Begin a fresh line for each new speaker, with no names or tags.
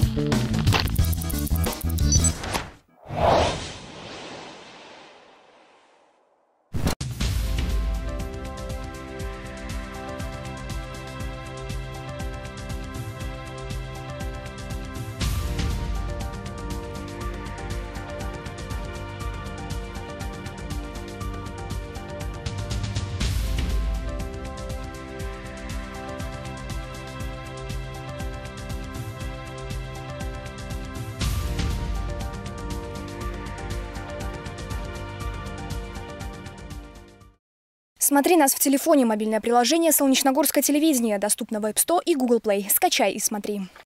Смотри нас в телефоне. Мобильное приложение «Солнечногорское телевидение» доступно в App Store и Google Play. Скачай и смотри.